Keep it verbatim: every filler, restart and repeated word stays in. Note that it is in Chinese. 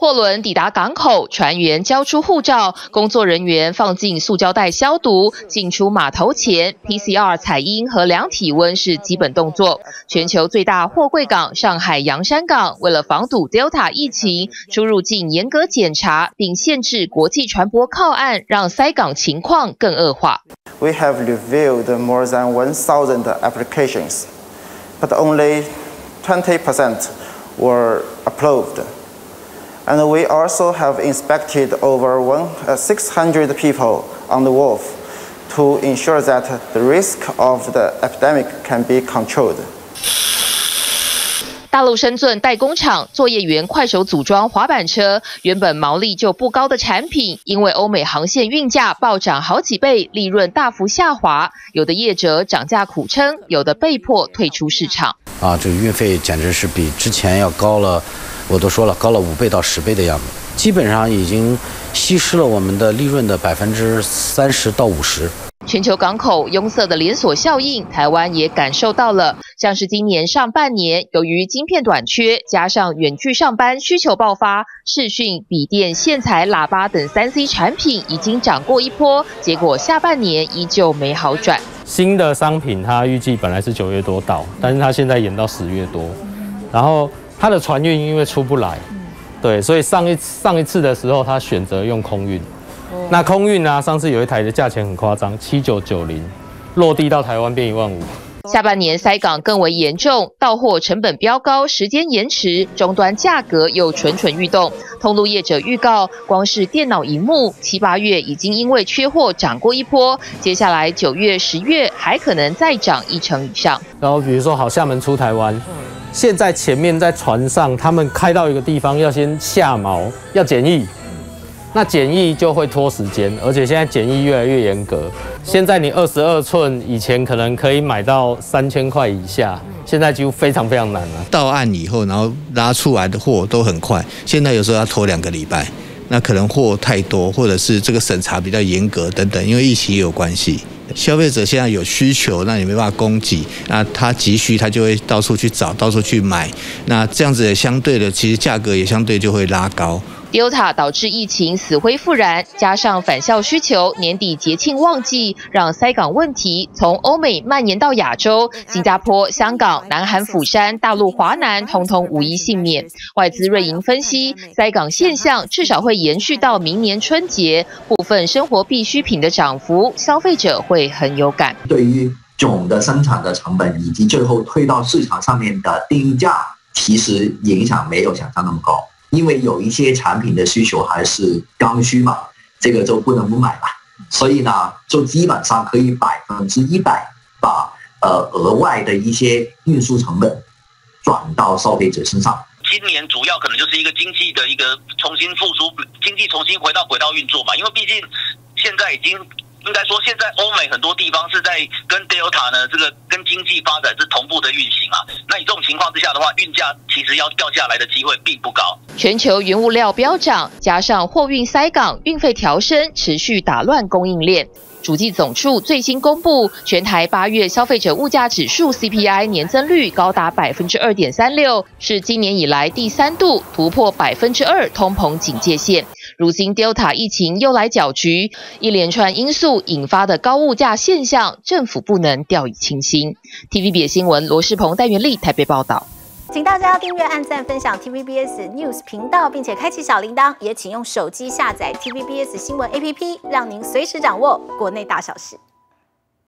货轮抵达港口，船员交出护照，工作人员放进塑胶袋消毒。进出码头前 ，P C R 采阴和量体温是基本动作。全球最大货柜港上海洋山港，为了防堵 Delta 疫情，出入境严格检查，并限制国际船舶靠岸，让塞港情况更恶化。 We have reviewed more than one thousand applications, but only twenty percent were approved. And we also have inspected over one, uh, six hundred people on the wharf to ensure that the risk of the epidemic can be controlled. 大陆深圳代工厂作业员快手组装滑板车，原本毛利就不高的产品，因为欧美航线运价暴涨好几倍，利润大幅下滑。有的业者涨价苦撑，有的被迫退出市场。 啊，这个运费简直是比之前要高了，我都说了，高了五倍到十倍的样子，基本上已经稀释了我们的利润的百分之三十到五十。 全球港口拥塞的连锁效应，台湾也感受到了。像是今年上半年，由于晶片短缺，加上远距上班需求爆发，视讯、笔电、线材、喇叭等 三 C 产品已经涨过一波，结果下半年依旧没好转。 新的商品它预计本来是九月多到，但是它现在延到十月多，然后它的船运因为出不来，对，所以上一上一次的时候，它选择用空运。那空运啊，上次有一台的价钱很夸张，七九九零，落地到台湾变一万五。 下半年塞港更为严重，到货成本飙高，时间延迟，终端价格又蠢蠢欲动。通路业者预告，光是电脑萤幕，七八月已经因为缺货涨过一波，接下来九月、十月还可能再涨一成以上。 然后比如说，好，厦门出台湾，现在前面在船上，他们开到一个地方要先下锚，要检疫。那检疫就会拖时间，而且现在检疫越来越严格。现在你二十二寸以前可能可以买到三千块以下，现在几乎非常非常难了。 到岸以后，然后拉出来的货都很快，现在有时候要拖两个礼拜。那可能货太多，或者是这个审查比较严格等等，因为疫情也有关系。消费者现在有需求，那你没办法供给，那他急需他就会到处去找，到处去买。那这样子也相对的，其实价格也相对就会拉高。 Delta 导致疫情死灰复燃，加上返校需求，年底节庆旺季，让塞港问题从欧美蔓延到亚洲，新加坡、香港、南韩釜山、大陆华南，通通无一幸免。外资瑞银分析，塞港现象至少会延续到明年春节，部分生活必需品的涨幅，消费者会很有感。 对于总的生产的成本以及最后推到市场上面的定价，其实影响没有想象那么高。因为有一些产品的需求还是刚需嘛，这个就不能不买嘛，所以呢，就基本上可以百分之一百把呃额外的一些运输成本转到消费者身上。 今年主要可能就是一个经济的一个重新复苏，经济重新回到轨道运作嘛，因为毕竟现在已经。应该说，现在欧美很多地方是在跟 Delta 呢，这个跟经济发展是同步的运行啊。那以这种情况之下的话，运价其实要掉下来的机会并不高。 全球原物料飙涨，加上货运塞港、运费调升，持续打乱供应链。主计总处最新公布，全台八月消费者物价指数 C P I 年增率高达百分之二点三六，是今年以来第三度突破百分之二通膨警戒线。如今 Delta 疫情又来搅局，一连串因素引发的高物价现象，政府不能掉以轻心。T V B S 新闻罗世鹏、戴元丽台北报道。 请大家订阅、按赞、分享 T V B S News 频道，并且开启小铃铛，也请用手机下载 T V B S 新闻 A P P， 让您随时掌握国内大小事。